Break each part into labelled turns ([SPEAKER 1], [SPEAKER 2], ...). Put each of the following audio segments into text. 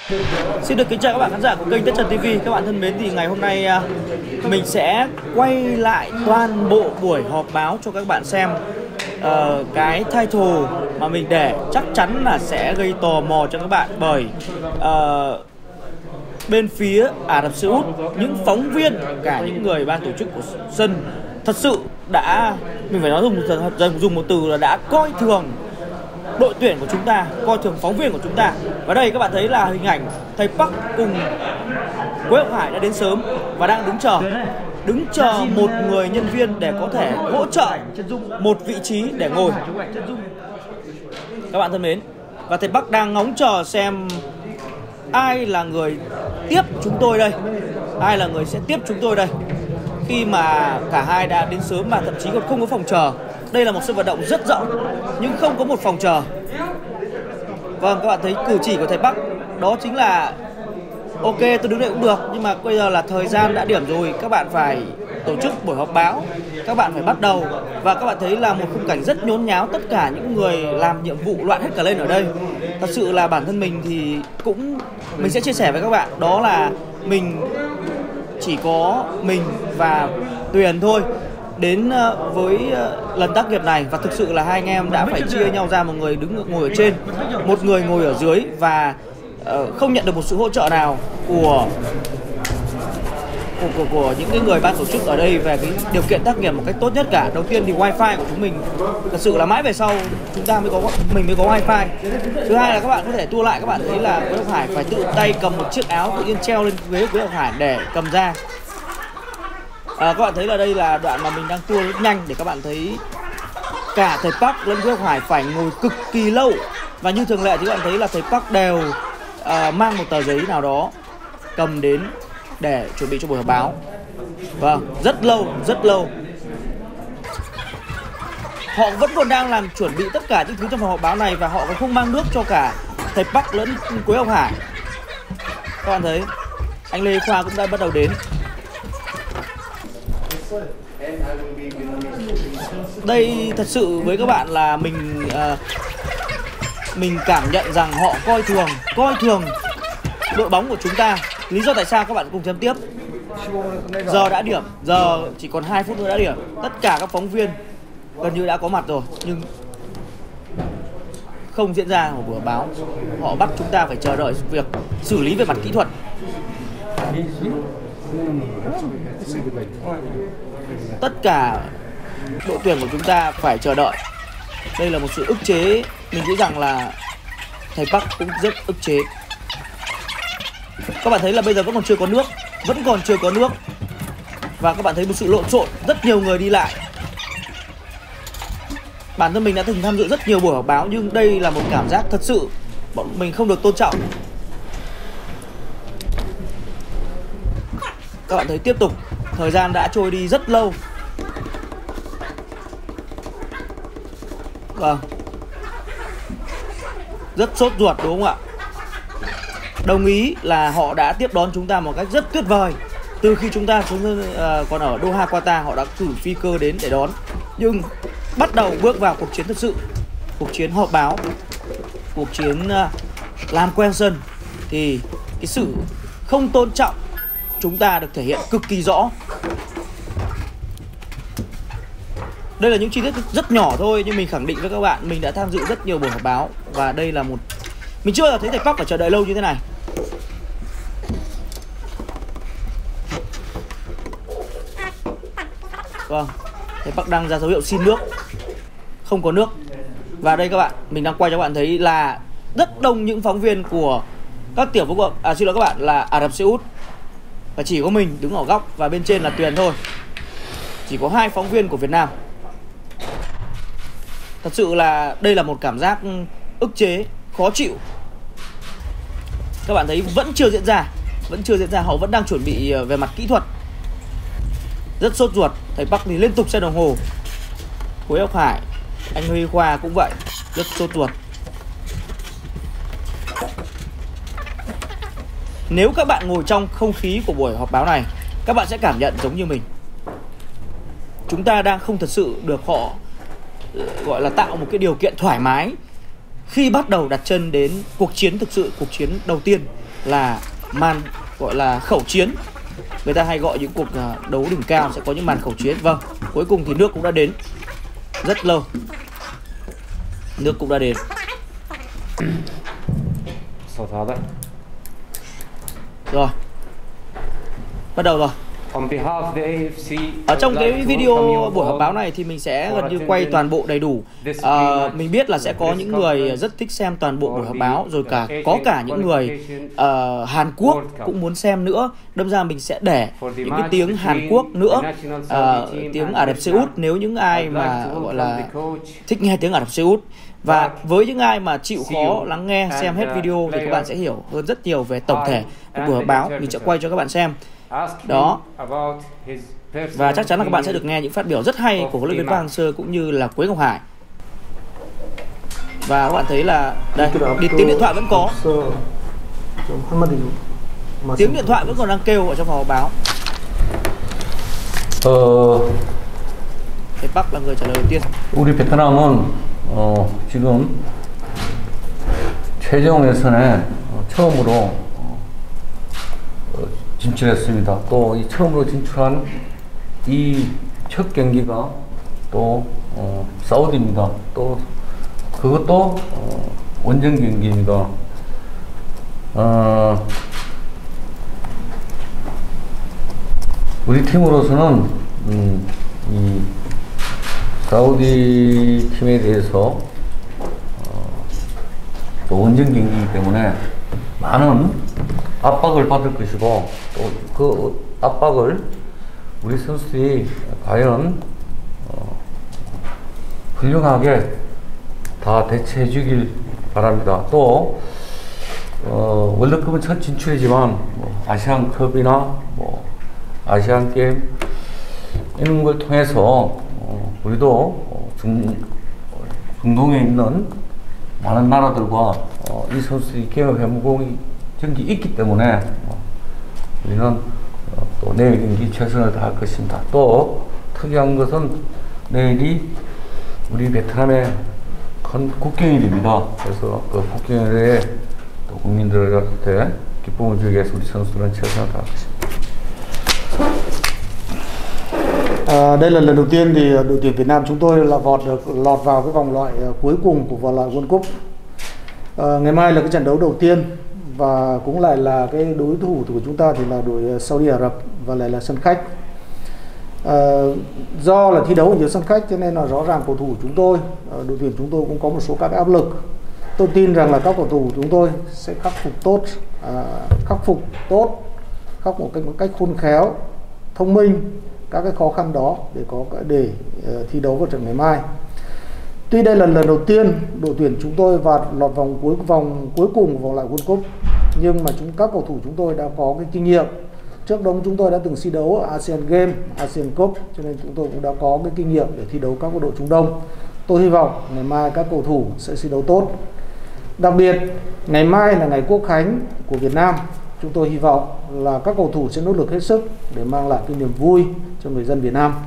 [SPEAKER 1] Xin được kính chào các bạn khán giả của kênh Tất Trần TV. Các bạn thân mến, thì ngày hôm nay mình sẽ quay lại toàn bộ buổi họp báo cho các bạn xem. Cái title mà mình để chắc chắn là sẽ gây tò mò cho các bạn, bởi bên phía Ả Rập Xê Út, những phóng viên, cả những người ban tổ chức của sân thật sự đã, mình phải nói dùng một từ là đã coi thường đội tuyển của chúng ta, coi thường phóng viên của chúng ta. Và đây các bạn thấy là hình ảnh thầy Park cùng Quế Ngọc Hải đã đến sớm và đang đứng chờ một người nhân viên để có thể hỗ trợ một vị trí để ngồi. Các bạn thân mến, và thầy Park đang ngóng chờ xem ai là người tiếp chúng tôi đây, ai là người sẽ tiếp chúng tôi đây, khi mà cả hai đã đến sớm mà thậm chí còn không có phòng chờ. Đây là một sân vận động rất rộng nhưng không có một phòng chờ. Vâng, các bạn thấy cử chỉ của thầy Park đó chính là ok, tôi đứng đây cũng được, nhưng mà bây giờ là thời gian đã điểm rồi, các bạn phải tổ chức buổi họp báo, các bạn phải bắt đầu. Và các bạn thấy là một khung cảnh rất nhốn nháo, tất cả những người làm nhiệm vụ loạn hết cả lên ở đây. Thật sự là bản thân mình thì mình sẽ chia sẻ với các bạn, đó là mình chỉ có mình và Tuyền thôi đến với lần tác nghiệp này, và thực sự là hai anh em đã phải chia nhau ra, một người ngồi ở trên, một người ngồi ở dưới, và không nhận được một sự hỗ trợ nào của những cái người ban tổ chức ở đây về cái điều kiện tác nghiệp một cách tốt nhất cả. Đầu tiên thì wifi của chúng mình thật sự là mãi về sau mình mới có wifi. Thứ hai là các bạn có thể tua lại, các bạn thấy là Quế Ngọc Hải phải tự tay cầm một chiếc áo tự nhiên treo lên ghế Quế Ngọc Hải để cầm ra. Các bạn thấy là đây là đoạn mà mình đang tua rất nhanh để các bạn thấy cả thầy Park lẫn Quế Ngọc Hải phải ngồi cực kỳ lâu. Và như thường lệ thì các bạn thấy là thầy Park đều mang một tờ giấy nào đó cầm đến để chuẩn bị cho buổi họp báo. Vâng, rất lâu. Họ vẫn còn đang chuẩn bị tất cả những thứ trong phòng họp báo này, và họ còn không mang nước cho cả thầy Park lẫn Quế Ngọc Hải. Các bạn thấy anh Lê Khoa cũng đã bắt đầu đến. Đây thật sự với các bạn là mình cảm nhận rằng họ coi thường đội bóng của chúng ta. Lý do tại sao các bạn cùng xem tiếp. Giờ đã điểm, giờ chỉ còn 2 phút nữa đã điểm. Tất cả các phóng viên gần như đã có mặt rồi, nhưng không diễn ra một buổi báo. Họ bắt chúng ta phải chờ đợi việc xử lý về mặt kỹ thuật. Tất cả đội tuyển của chúng ta phải chờ đợi. Đây là một sự ức chế. Mình nghĩ rằng là thầy Park cũng rất ức chế. Các bạn thấy là bây giờ vẫn còn chưa có nước. Và các bạn thấy một sự lộn xộn, rất nhiều người đi lại. Bản thân mình đã từng tham dự rất nhiều buổi họp báo, nhưng đây là một cảm giác thật sự bọn mình không được tôn trọng. Các bạn thấy tiếp tục, thời gian đã trôi đi rất lâu. Vâng, rất sốt ruột đúng không ạ? Đồng ý là họ đã tiếp đón chúng ta một cách rất tuyệt vời. Từ khi chúng ta còn ở Doha, Qatar, họ đã cử phi cơ đến để đón. Nhưng bắt đầu bước vào cuộc chiến thực sự, cuộc chiến họp báo, cuộc chiến làm quen sân, thì cái sự không tôn trọng chúng ta được thể hiện cực kỳ rõ. Đây là những chi tiết rất nhỏ thôi, nhưng mình khẳng định với các bạn, mình đã tham dự rất nhiều buổi họp báo, và đây là mình chưa bao giờ thấy thầy Park phải chờ đợi lâu như thế này. Vâng, thầy Park đang ra dấu hiệu xin nước, không có nước. Và đây các bạn, mình đang quay cho các bạn thấy là rất đông những phóng viên của các tiểu vương quốc, xin lỗi các bạn, là Ả Rập Xê Út. Và chỉ có mình đứng ở góc và bên trên là Tuyền thôi. Chỉ có 2 phóng viên của Việt Nam. Thật sự là đây là một cảm giác ức chế, khó chịu. Các bạn thấy vẫn chưa diễn ra, họ vẫn đang chuẩn bị về mặt kỹ thuật. Rất sốt ruột. Thầy Park thì liên tục xem đồng hồ. Quế Ngọc Hải, anh Huy Khoa cũng vậy, rất sốt ruột. Nếu các bạn ngồi trong không khí của buổi họp báo này, các bạn sẽ cảm nhận giống như mình. Chúng ta đang không thật sự được họ gọi là tạo một cái điều kiện thoải mái khi bắt đầu đặt chân đến cuộc chiến thực sự, cuộc chiến đầu tiên. là màn gọi là khẩu chiến. Người ta hay gọi những cuộc đấu đỉnh cao sẽ có những màn khẩu chiến. Vâng, cuối cùng thì nước cũng đã đến. Rất lâu nước cũng đã đến. Rồi, bắt đầu rồi. Ở trong cái video buổi họp báo này thì mình sẽ gần như quay toàn bộ đầy đủ. Mình biết là sẽ có những người rất thích xem toàn bộ buổi họp báo, rồi có cả những người Hàn Quốc cũng muốn xem nữa. Đâm ra mình sẽ để những cái tiếng Hàn Quốc nữa, tiếng Ả Rập Xê Út nếu những ai mà gọi là thích nghe tiếng Ả Rập Xê Út. Và với những ai mà chịu khó lắng nghe xem hết video thì các bạn sẽ hiểu hơn rất nhiều về tổng thể của buổi họp báo. Mình sẽ quay cho các bạn xem. Đó. Và chắc chắn là các bạn sẽ được nghe những phát biểu rất hay của huấn luyện viên Park Hang-seo cũng như là Quế Ngọc Hải. Và các bạn thấy là đây, tiếng điện thoại vẫn có. Tiếng điện thoại vẫn còn đang kêu ở trong phòng họp báo. Thế Park là người trả lời đầu tiên.
[SPEAKER 2] 우리 베트남은 지금 최종 예선에 처음으로 진출했습니다. 또 이 처음으로 진출한 이 첫 경기가 또 사우디입니다. 또 그것도 원정 경기입니다. 우리 팀으로서는 이 사우디 팀에 대해서 또 원정 경기이기 때문에 많은 압박을 받을 것이고 또 그 압박을 우리 선수들이 과연 훌륭하게 다 대처해 주길 바랍니다. 또 월드컵은 첫 진출이지만 아시안컵이나 아시안 게임 이런 걸 통해서 우리도 중동에 있는 많은 나라들과 이 선수들이 경험해보고 경기 있기 때문에 우리는 또 내일 경기 최선을 다할 것입니다. 또 특이한 것은 내일이 우리 베트남의 큰 국경일입니다. 그래서 그 국경일에 또 국민들한테 기쁨을 주기 위해서 우리 선수들은 최선을 다할 것입니다.
[SPEAKER 3] Đây là lần đầu tiên thì đội tuyển Việt Nam chúng tôi là lọt vào cái vòng loại cuối cùng của vòng loại World Cup. Ngày mai là cái trận đấu đầu tiên và cũng lại là cái đối thủ của chúng ta thì là đội Saudi Ả Rập và lại là sân khách. Do là thi đấu ở nhiều sân khách cho nên là rõ ràng cầu thủ chúng tôi, đội tuyển chúng tôi cũng có một số các áp lực. Tôi tin rằng là các cầu thủ chúng tôi sẽ khắc phục tốt, khắc phục một cách khôn khéo, thông minh các cái khó khăn đó để thi đấu vào trận ngày mai. Tuy đây là lần đầu tiên đội tuyển chúng tôi lọt vòng cuối cùng vòng loại World Cup, nhưng mà các cầu thủ chúng tôi đã có cái kinh nghiệm. Trước đó chúng tôi đã từng thi đấu ở Asian Games, Asian Cup, cho nên chúng tôi cũng đã có cái kinh nghiệm để thi đấu các đội Trung Đông. Tôi hy vọng ngày mai các cầu thủ sẽ thi đấu tốt. Đặc biệt ngày mai là ngày Quốc khánh của Việt Nam. Chúng tôi hy vọng là các cầu thủ sẽ nỗ lực hết sức để mang lại cái niềm vui cho người dân Việt Nam.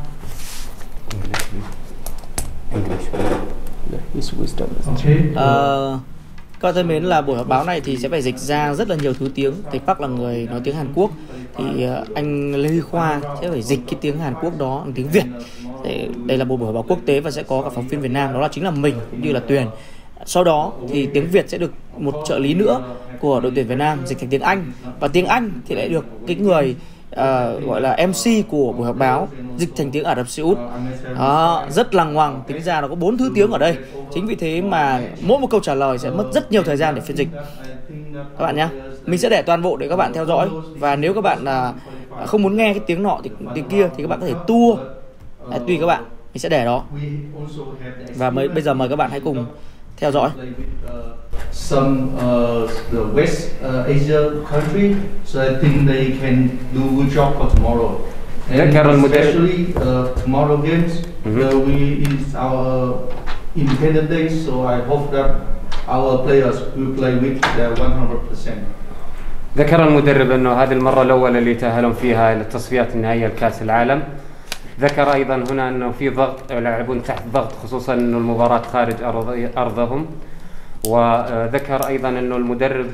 [SPEAKER 1] Các bạn thân mến, là buổi họp báo này thì sẽ phải dịch ra rất là nhiều thứ tiếng. Thầy Park là người nói tiếng Hàn Quốc thì anh Lê Huy Khoa sẽ phải dịch cái tiếng Hàn Quốc đó bằng tiếng Việt. Đây là một buổi họp báo quốc tế và sẽ có cả phóng viên Việt Nam, đó là chính là mình cũng như là Tuyền. Sau đó thì tiếng Việt sẽ được một trợ lý nữa của đội tuyển Việt Nam dịch thành tiếng Anh, và tiếng Anh thì lại được cái người gọi là MC của buổi họp báo dịch thành tiếng Ả Rập Xê Út. Rất lằng ngoằng, tính ra nó có 4 thứ tiếng ở đây. Chính vì thế mà mỗi một câu trả lời sẽ mất rất nhiều thời gian để phiên dịch các bạn nhé. Mình sẽ để toàn bộ để các bạn theo dõi, và nếu các bạn không muốn nghe cái tiếng nọ thì tiếng kia thì các bạn có thể tua, tùy các bạn, mình sẽ để đó. Và bây giờ mời các bạn hãy cùng theo dõi.
[SPEAKER 4] Some the West Asia country, so I think they can do a good job for tomorrow. And especially tomorrow games, is our independent day, so I hope that our players will play with their 100%.
[SPEAKER 5] ذكر المدرب أنه هذه المرة الأولى اللي يتأهلون فيها إلى التصفيات النهائية لكأس العالم. ذكر أيضا هنا أنه في ضغط، يلعبون تحت ضغط، خصوصا أنه المباراة خارج أرضهم. وذكر أيضا أنه المدرب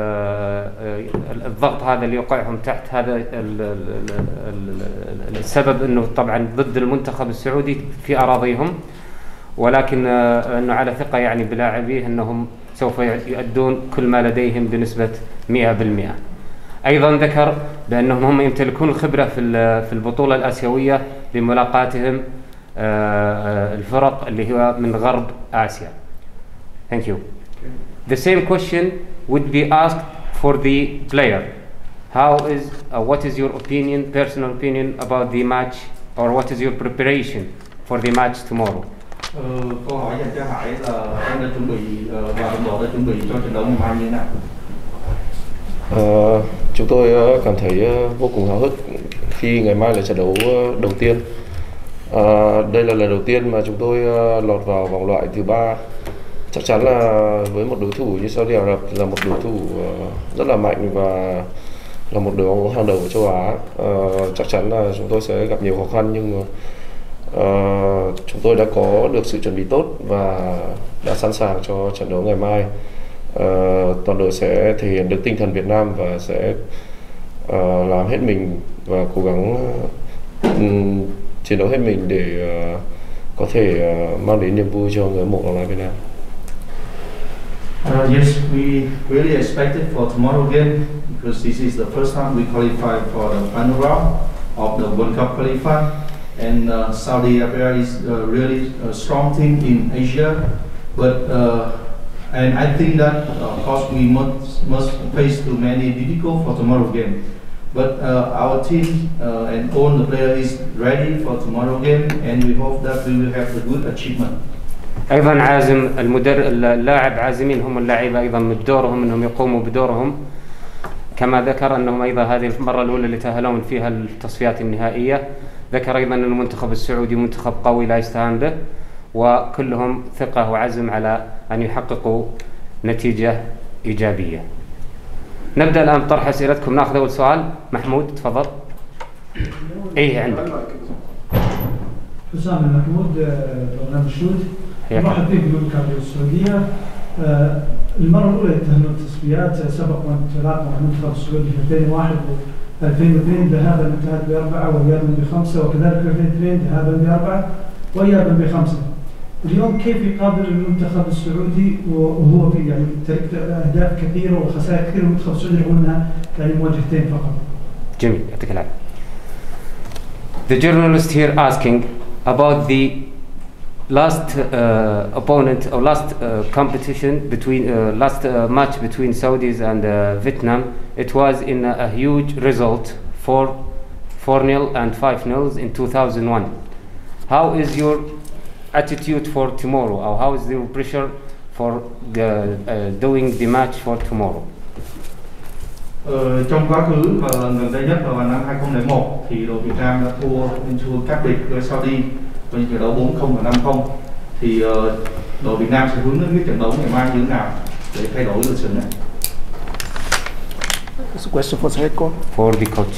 [SPEAKER 5] الضغط هذا اللي يوقعهم تحت هذا السبب أنه طبعا ضد المنتخب السعودي في أراضيهم، ولكن أنه على ثقة يعني بلاعبيه أنهم سوف يؤدون كل ما لديهم بنسبة 100%. أيضا ذكر بأنهم هم يمتلكون الخبرة في البطولة الآسيوية بملاقاتهم الفرق اللي هو من غرب آسيا. Thank you. The same question would be asked for the player. What is your opinion, personal opinion about the match, or what is your preparation for the match tomorrow?
[SPEAKER 4] Câu hỏi dành cho Hải là em đã chuẩn bị và đồng đội đã chuẩn bị cho trận đấu ngày mai như thế nào?
[SPEAKER 6] Chúng tôi cảm thấy vô cùng háo hức khi ngày mai là trận đấu đầu tiên. Đây là lần đầu tiên mà chúng tôi lọt vào vòng loại thứ 3. Chắc chắn là với một đối thủ như Saudi Arab là một đối thủ rất là mạnh và là một đội bóng hàng đầu của châu Á. Chắc chắn là chúng tôi sẽ gặp nhiều khó khăn, nhưng chúng tôi đã có được sự chuẩn bị tốt và đã sẵn sàng cho trận đấu ngày mai. Toàn đội sẽ thể hiện được tinh thần Việt Nam và sẽ làm hết mình và cố gắng chiến đấu hết mình để có thể mang đến niềm vui cho người hâm mộ bóng đá Việt Nam.
[SPEAKER 4] Yes, we really expect it for tomorrow game because this is the first time we qualify for the final round of the World Cup qualifying, and Saudi Arabia is really a strong team in Asia, but and I think that of course we must face too many difficult for tomorrow game, but our team and all the players is ready for tomorrow game, and we hope that we will have a good achievement.
[SPEAKER 5] أيضا عازم اللاعب عازمين هم اللاعبين أيضا من دورهم أنهم يقوموا بدورهم، كما ذكر أنهم أيضا هذه المرة الأولى اللي تأهلون فيها التصفيات النهائية. ذكر أيضا أن المنتخب السعودي منتخب قوي لا يستهان به، وكلهم ثقة وعزم على أن يحققوا نتيجة إيجابية. نبدأ الآن طرح أسئلتكم. نأخذ أول سؤال. محمود تفضل. إيه عندك.
[SPEAKER 7] حسام المحمود برنامج شوت. مرحبا فيك بقول كابتن السعودية. المرة الأولى يتأهلون التصفيات، سبق وأن تلاقوا مع المنتخب السعودي في 2001 و2002 ذهابا انتهت ب4 وإيابا ب5، وكذلك في 2002 ذهابا ب4 وإيابا ب5. اليوم كيف يقابل المنتخب السعودي وهو في يعني ترك أهداف كثيرة وخسائر كثيرة؟ المنتخب السعودي رغم أنها يعني مواجهتين فقط.
[SPEAKER 5] جميل، يعطيك العافية. The journalist here asking about the last opponent or last competition between last match between Saudis and Vietnam. It was in a huge result, 4-0 and 5-0 in 2001. How is your attitude for tomorrow, or how is your pressure for doing the match for tomorrow?
[SPEAKER 4] Trong quá khứ và lần gần đây nhất là vào năm 2001 thì đội Việt Nam đã thua cách biệt với Saudi với những trận đấu 4-0 và 5-0. Thì đội Việt Nam sẽ hướng đến cái trận đấu ngày mai như thế nào để thay đổi lịch sử này?
[SPEAKER 3] It's a question for the head coach.
[SPEAKER 5] For the coach.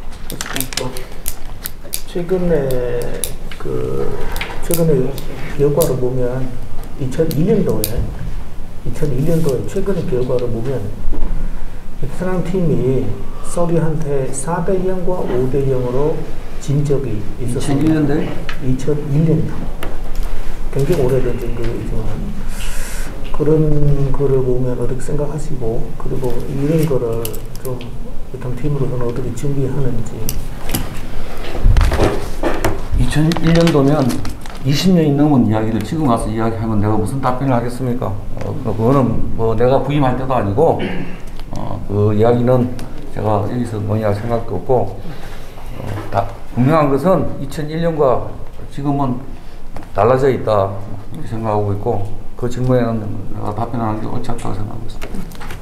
[SPEAKER 3] 최근에 결과를 보면 2002년도에 최근의 결과를 보면 베트남 팀이 사우디한테 4-0과 5-0으로 진 적이 있었습니다. 2001년도. 굉장히 오래된 증거이지만 그런 거를 보면 어떻게 생각하시고, 그리고 이런 거를 좀 베트남 팀으로서는 어떻게 준비하는지.
[SPEAKER 2] 2001년도면 20년이 넘은 이야기를 지금 와서 이야기하면 내가 무슨 답변을 하겠습니까? 그거는 뭐 내가 부임할 때도 아니고 그 이야기는 제가 여기서 뭐냐 생각도 없고, 분명한 것은 2001년과 지금은 달라져 있다 이렇게 생각하고 있고, 그 질문에는 내가 답변하는 게 옳지 않다고 생각하고 있습니다.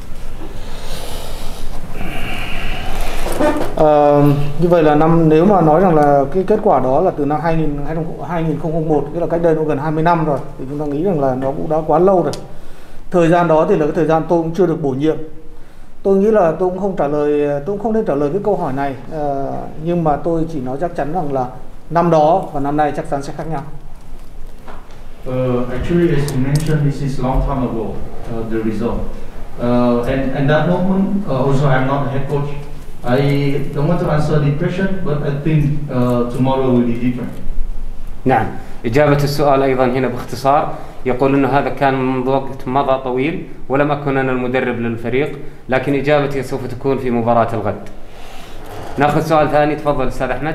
[SPEAKER 3] Như vậy là nếu mà nói rằng là cái kết quả đó là từ năm 2001, tức là cách đây nó gần 20 năm rồi, thì chúng ta nghĩ rằng là nó cũng đã quá lâu rồi. Thời gian đó thì là cái thời gian tôi cũng chưa được bổ nhiệm. Tôi nghĩ là tôi cũng không nên trả lời cái câu hỏi này, nhưng mà tôi chỉ nói chắc chắn rằng là năm đó và năm nay chắc chắn sẽ khác nhau.
[SPEAKER 4] Actually, as you mentioned, this is long time ago, the result. And that moment, also I'm not a head coach. I don't want to answer the question, but I think tomorrow will be different.
[SPEAKER 5] نعم، إجابة السؤال أيضا هنا باختصار يقول أنه هذا كان منذ وقت مضى طويل ولم أكن أنا المدرب للفريق، لكن إجابتي سوف تكون في مباراة الغد. نأخذ سؤال ثاني، تفضل أستاذ أحمد.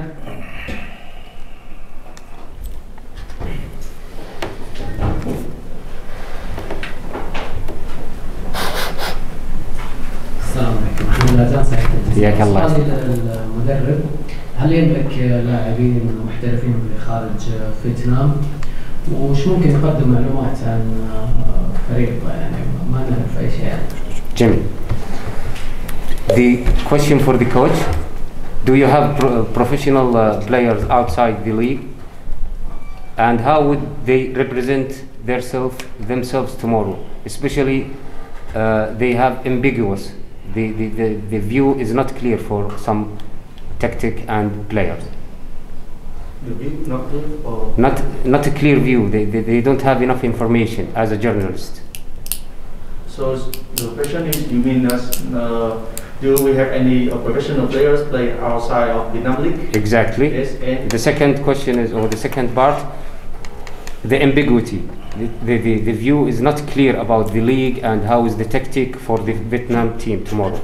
[SPEAKER 8] السلام عليكم، محمد العزام سعيد.
[SPEAKER 5] حياك الله.
[SPEAKER 8] سؤالي للمدرب، هل يملك لاعبين محترفين من خارج فيتنام؟ وش ممكن يقدم معلومات عن فريق يعني ما نعرف أي شيء عنه؟
[SPEAKER 5] جميل. The question for the coach: do you have professional players outside the league, and how would they represent themselves tomorrow? Especially, they have ambiguous. The view is not clear for some tactic and players.
[SPEAKER 4] The view not clear, or
[SPEAKER 5] Not a clear view. They don't have enough information as a journalist.
[SPEAKER 4] so the question is, you mean do we have any professional players play outside of Vietnam League?
[SPEAKER 5] Exactly.
[SPEAKER 4] Yes, and
[SPEAKER 5] The second question is, or the second part, the ambiguity. The view is not clear about the league and how is the tactic for the Vietnam team tomorrow.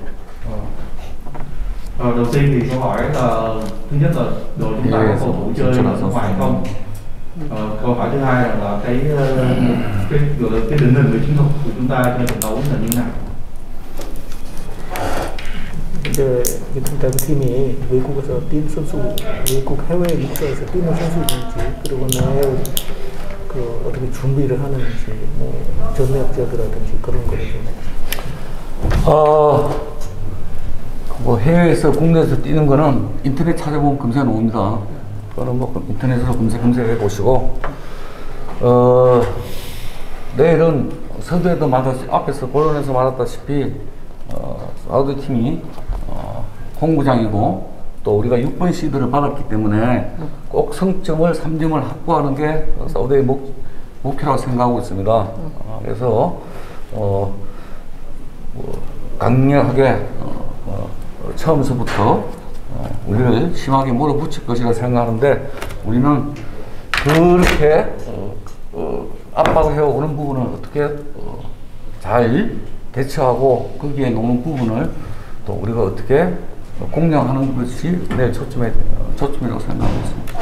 [SPEAKER 4] Đầu tiên thì câu hỏi là thứ nhất là đội chúng ta có cầu thủ chơi ở nước ngoài không? Câu hỏi thứ hai là cái định hình về chiến thuật của chúng ta cho trận đấu là như thế nào?
[SPEAKER 3] 이제 대표팀이 외국에서 뛴 선수, 외국 해외 리그에서 뛰는 선수인지, 그리고 내일 그 어떻게 준비를 하는지, 뭐 전략적이라든지 그런 거를 좀.
[SPEAKER 2] 뭐 해외에서 국내에서 뛰는 거는 인터넷 찾아보면 검색해 놓습니다. 그거는 뭐 인터넷으로 검색해 보시고, 내일은 서두에도 앞에서 본론에서 말했다시피 사우디 팀이 홍구장이고 또 우리가 6번 시드를 받았기 때문에 꼭 성점을 3점을 확보하는 게 사우디의 목표라고 생각하고 있습니다. 그래서 강력하게 처음서부터 우리를 심하게 몰아붙일 것이라 생각하는데, 우리는 그렇게 압박을 해오는 부분을 어떻게 잘 대처하고 거기에 놓는 부분을 또 우리가 어떻게 공략하는 것이 내 초점이라고 생각하고 있습니다.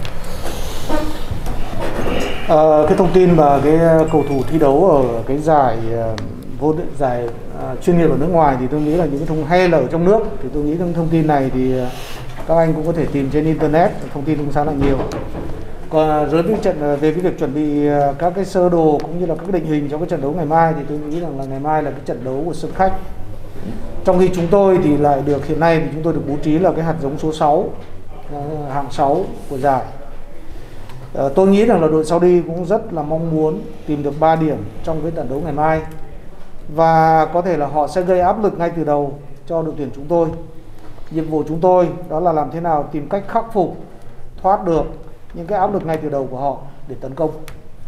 [SPEAKER 3] Cái thông tin mà cái cầu thủ thi đấu ở cái giải giải chuyên nghiệp ở nước ngoài thì tôi nghĩ là những cái thông hay là ở trong nước, thì tôi nghĩ thông tin này thì các anh cũng có thể tìm trên internet, thông tin cũng khá là nhiều. Còn với về cái việc chuẩn bị các cái sơ đồ cũng như là các định hình cho cái trận đấu ngày mai, thì tôi nghĩ rằng là ngày mai là cái trận đấu của sân khách. Trong khi chúng tôi thì lại được hiện nay thì chúng tôi được bố trí là cái hạt giống số 6, hạng 6 của giải. Tôi nghĩ rằng là đội Saudi cũng rất là mong muốn tìm được 3 điểm trong cái trận đấu ngày mai, và có thể là họ sẽ gây áp lực ngay từ đầu cho đội tuyển chúng tôi. Nhiệm vụ chúng tôi đó là làm thế nào tìm cách khắc phục, thoát được những cái áp lực ngay từ đầu của họ để tấn công.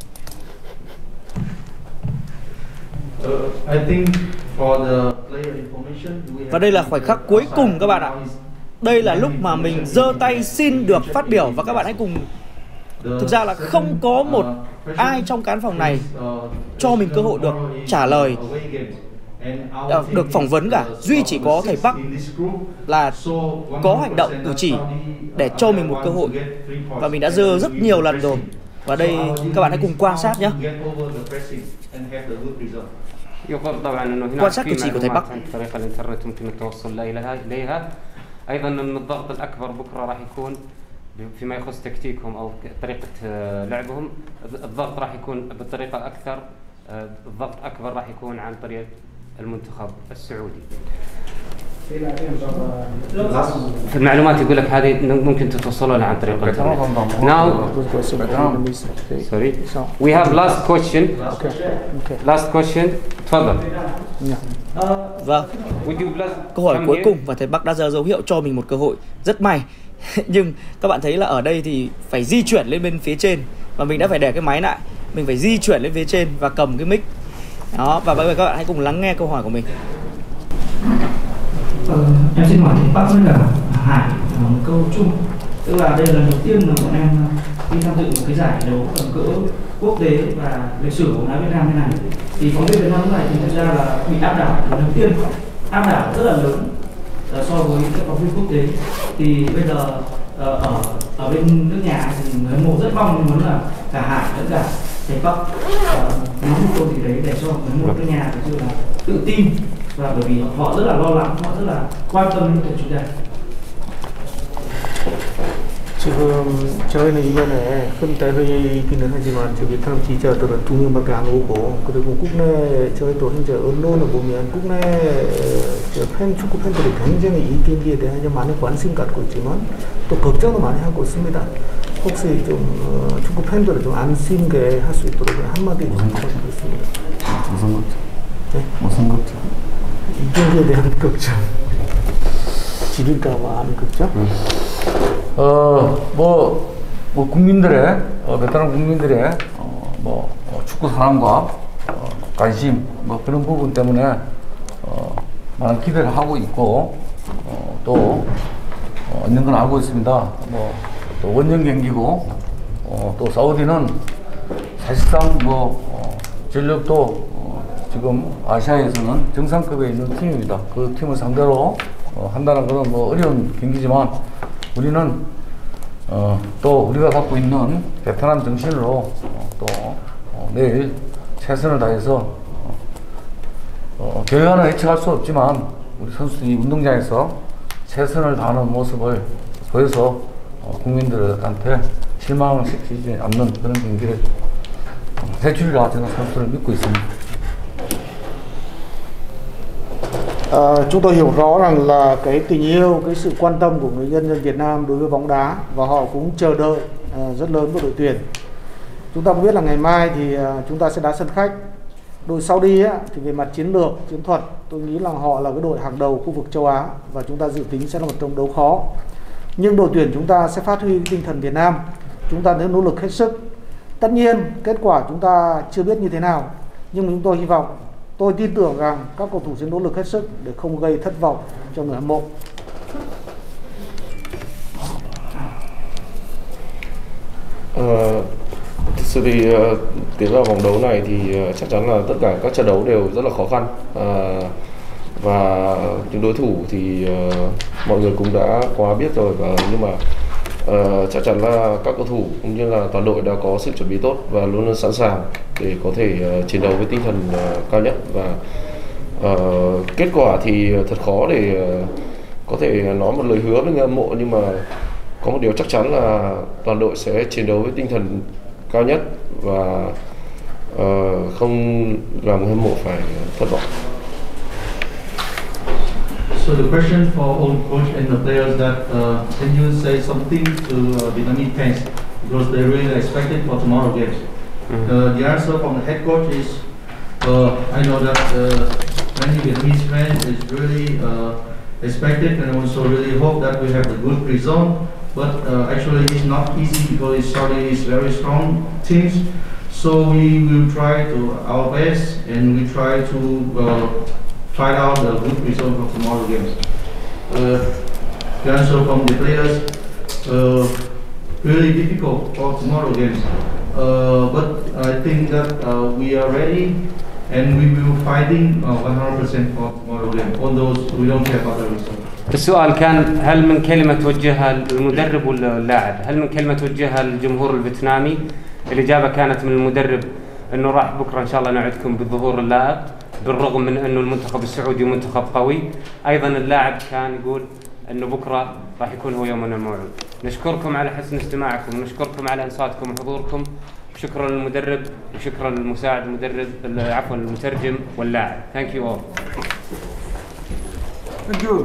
[SPEAKER 1] Và đây là khoảnh khắc cuối cùng các bạn ạ. Đây là lúc mà mình giơ tay xin được phát biểu, và các bạn hãy cùng. Thực ra là không có một ai trong khán phòng này cho mình cơ hội được trả lời, được phỏng vấn cả. Duy chỉ có thầy Park là có hành động cử chỉ để cho mình một cơ hội, và mình đã giơ rất nhiều lần rồi. Và đây các bạn hãy cùng quan sát nhé. quan sát cử chỉ của thầy Park.
[SPEAKER 5] أيضا من الضغط الأكبر بكرة راح يكون فيما يخص تكتيكهم أو طريقة لعبهم. الضغط راح يكون بطريقة أكثر، الضغط أكبر راح يكون عن طريق المنتخب السعودي. في المعلومات يقول لك هذه ممكن تتوصلوا لها عن طريق الإنترنت. Now, sorry, we have last question. Last question. تفضل.
[SPEAKER 1] Vâng. Câu hỏi cuối cùng, và thầy Park đã ra dấu hiệu cho mình một cơ hội rất may. Nhưng các bạn thấy là ở đây thì phải di chuyển lên bên phía trên, và mình đã phải để cái máy lại. mình phải di chuyển lên phía trên và cầm cái mic. Đó, và bây giờ các bạn hãy cùng lắng nghe câu hỏi của mình.
[SPEAKER 9] Em xin hỏi Bác với cả Hải một câu chung, tức là đây là lần đầu tiên mà bọn em đi tham dự một cái giải đấu tầm cỡ quốc tế và lịch sử của bóng đá Việt Nam như này, thì phóng viên Việt Nam này thì thật ra là bị áp đảo lần đầu tiên, áp đảo rất là lớn so với các phóng viên quốc tế. Thì bây giờ ở bên nước nhà thì người hâm mộ rất mong muốn là cả Hải lẫn cả thầy Bắc nói một câu gì đấy để cho người hâm mộ nước nhà thực sự là tự tin, và bởi vì họ rất là lo lắng, họ rất là quan tâm đến tuyển chúng ta.
[SPEAKER 3] 지금 저희는 이번에 큰 대회이기는 하지만 저 베트남 지지자들은 2명밖에 안 오고, 그리고 국내 저희도 현재 언론을 보면 국내 축구 팬들이 굉장히 이 경기에 대해 많은 관심 갖고 있지만 또 걱정도 많이 하고 있습니다. 혹시 좀 축구 팬들을 좀 안심게 할 수 있도록 한마디 좀 하고 싶습니다.
[SPEAKER 2] 무슨 걱정?
[SPEAKER 3] 네?
[SPEAKER 2] 무슨 걱정?
[SPEAKER 3] 이 경기에 대한 걱정. 지릴까봐 하는 걱정?
[SPEAKER 2] 국민들의 베트남 국민들의 축구 사랑과 관심 그런 부분 때문에 많은 기대를 하고 있고 또 있는 건 알고 있습니다. 또 원정 경기고 또 사우디는 사실상 전력도 지금 아시아에서는 정상급에 있는 팀입니다. 그 팀을 상대로 한다는 것은 어려운 경기지만 우리는 또 우리가 갖고 있는 베트남 정신으로 또 내일 최선을 다해서 결과는 예측할 수 없지만 우리 선수들이 운동장에서 최선을 다하는 모습을 보여서 국민들한테 실망을 시키지 않는 그런 경기를 해주리라 저는 선수를 믿고 있습니다.
[SPEAKER 3] Chúng tôi hiểu rõ rằng là cái tình yêu, cái sự quan tâm của người dân Việt Nam đối với bóng đá, và họ cũng chờ đợi rất lớn của đội tuyển. Chúng ta cũng biết là ngày mai thì chúng ta sẽ đá sân khách. Đội Saudi thì về mặt chiến lược, chiến thuật, tôi nghĩ là họ là cái đội hàng đầu khu vực châu Á và chúng ta dự tính sẽ là một trận đấu khó. Nhưng đội tuyển chúng ta sẽ phát huy tinh thần Việt Nam, chúng ta sẽ nỗ lực hết sức. Tất nhiên kết quả chúng ta chưa biết như thế nào, nhưng chúng tôi hy vọng, tôi tin tưởng rằng các cầu thủ sẽ nỗ lực hết sức để không gây thất vọng cho người hâm mộ.
[SPEAKER 6] Thực sự thì tiến vào vòng đấu này thì chắc chắn là tất cả các trận đấu đều rất là khó khăn, và những đối thủ thì mọi người cũng đã quá biết rồi, nhưng mà chắc chắn là các cầu thủ cũng như là toàn đội đã có sự chuẩn bị tốt và luôn luôn sẵn sàng để có thể chiến đấu với tinh thần cao nhất. Và kết quả thì thật khó để có thể nói một lời hứa với người hâm mộ, nhưng mà có một điều chắc chắn là toàn đội sẽ chiến đấu với tinh thần cao nhất và không làm người hâm mộ phải thất vọng.
[SPEAKER 4] So the question for all coach and the players that can you say something to Vietnamese fans because they really expected for tomorrow games. The answer from the head coach is I know that many Vietnamese fans is really expected and also really hope that we have a good result. But actually it's not easy because Saudi is very strong teams. So we will try to our best and we try to find out the good result for tomorrow games. The answer from the players really difficult for tomorrow games. But I think that we are ready and we will fighting 100% for tomorrow game. Although we don't care about the result.
[SPEAKER 5] السؤال كان هل من كلمة توجهها المدرب ولا اللاعب؟ هل من كلمة توجهها للجمهور الفيتنامي؟ الإجابة كانت من المدرب إنه راح بكرة إن شاء الله نعدكم بالظهور اللائق، بالرغم من إنه المنتخب السعودي منتخب قوي. أيضا اللاعب كان يقول إنه بكرة راح يكون هو يومنا الموعود. نشكركم على حسن استماعكم ونشكركم على إنصاتكم وحضوركم. شكرا للمدرب وشكرا للمساعد المدرب عفوا المترجم واللاعب. Thank you all.
[SPEAKER 3] Thank you.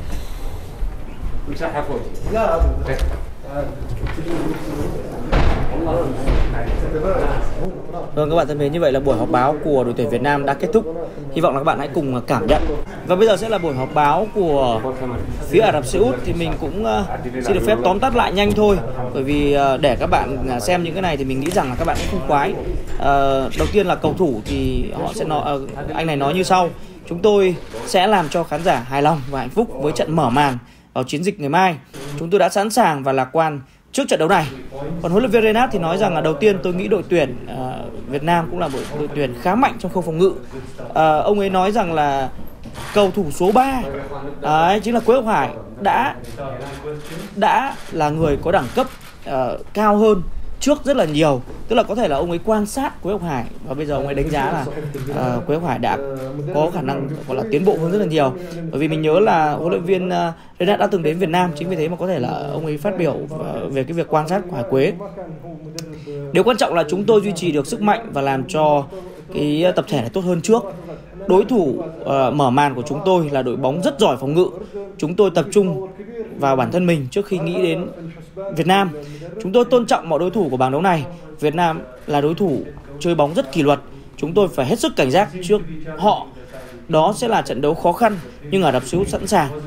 [SPEAKER 5] مساحة فوق.
[SPEAKER 3] لا
[SPEAKER 1] Vâng, các bạn thân mến, như vậy là buổi họp báo của đội tuyển Việt Nam đã kết thúc. Hy vọng là các bạn hãy cùng cảm nhận. Và bây giờ sẽ là buổi họp báo của phía Ả Rập Xê Út. Thì mình cũng xin được phép tóm tắt lại nhanh thôi, bởi vì để các bạn xem những cái này thì mình nghĩ rằng là các bạn cũng không khoái. Đầu tiên là cầu thủ thì họ sẽ nói, anh này nói như sau: chúng tôi sẽ làm cho khán giả hài lòng và hạnh phúc với trận mở màn vào chiến dịch ngày mai. Chúng tôi đã sẵn sàng và lạc quan trước trận đấu này. Còn huấn luyện viên Renat thì nói rằng là đầu tiên tôi nghĩ đội tuyển Việt Nam cũng là một đội tuyển khá mạnh trong khâu phòng ngự. Ông ấy nói rằng là cầu thủ số 3 chính là Quế Ngọc Hải đã là người có đẳng cấp cao hơn trước rất là nhiều. Tức là có thể là ông ấy quan sát Quế Ngọc Hải và bây giờ ông ấy đánh giá là Quế Ngọc Hải đã có khả năng gọi là tiến bộ hơn rất là nhiều. Bởi vì mình nhớ là huấn luyện viên Renat đã từng đến Việt Nam, chính vì thế mà có thể là ông ấy phát biểu về cái việc quan sát của Hải Quế. Điều quan trọng là chúng tôi duy trì được sức mạnh và làm cho cái tập thể này tốt hơn trước. Đối thủ mở màn của chúng tôi là đội bóng rất giỏi phòng ngự. Chúng tôi tập trung vào bản thân mình trước khi nghĩ đến Việt Nam. Chúng tôi tôn trọng mọi đối thủ của bảng đấu này. Việt Nam là đối thủ chơi bóng rất kỷ luật. Chúng tôi phải hết sức cảnh giác trước họ. Đó sẽ là trận đấu khó khăn, nhưng Ả Rập Xê Út sẵn sàng.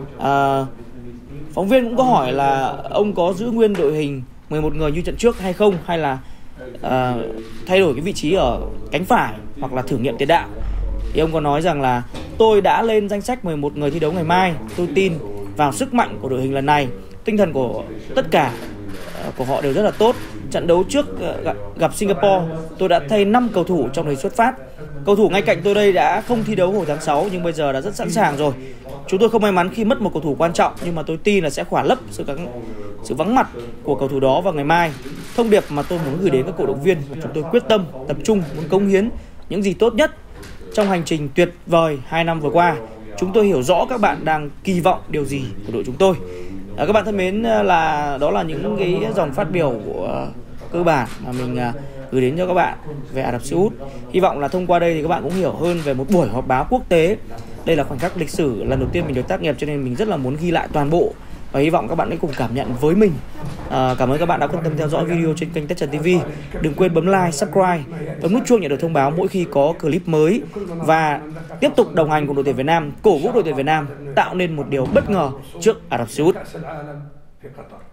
[SPEAKER 1] Phóng viên cũng có hỏi là ông có giữ nguyên đội hình 11 người như trận trước hay không, hay là thay đổi cái vị trí ở cánh phải hoặc là thử nghiệm tiền đạo. Thì ông có nói rằng là tôi đã lên danh sách 11 người thi đấu ngày mai. Tôi tin vào sức mạnh của đội hình lần này. Tinh thần của tất cả của họ đều rất là tốt. Trận đấu trước gặp Singapore, tôi đã thay 5 cầu thủ trong đội xuất phát. Cầu thủ ngay cạnh tôi đây đã không thi đấu hồi tháng 6 nhưng bây giờ đã rất sẵn sàng rồi. Chúng tôi không may mắn khi mất một cầu thủ quan trọng, nhưng mà tôi tin là sẽ khỏa lấp sự vắng mặt của cầu thủ đó vào ngày mai. Thông điệp mà tôi muốn gửi đến các cổ động viên là chúng tôi quyết tâm, tập trung, muốn cống hiến những gì tốt nhất trong hành trình tuyệt vời 2 năm vừa qua. Chúng tôi hiểu rõ các bạn đang kỳ vọng điều gì của đội chúng tôi. Các bạn thân mến, đó là những cái dòng phát biểu của cơ bản mà mình gửi đến cho các bạn về Ả Rập Xê Út. Hy vọng là thông qua đây thì các bạn cũng hiểu hơn về một buổi họp báo quốc tế. Đây là khoảnh khắc lịch sử lần đầu tiên mình được tác nghiệp, cho nên mình rất là muốn ghi lại toàn bộ và hy vọng các bạn hãy cùng cảm nhận với mình. Cảm ơn các bạn đã quan tâm theo dõi video trên kênh Techtrần TV. Đừng quên bấm like, subscribe, bấm nút chuông nhận được thông báo mỗi khi có clip mới và tiếp tục đồng hành cùng đội tuyển Việt Nam, cổ vũ đội tuyển Việt Nam tạo nên một điều bất ngờ trước Ả Rập Xê Út.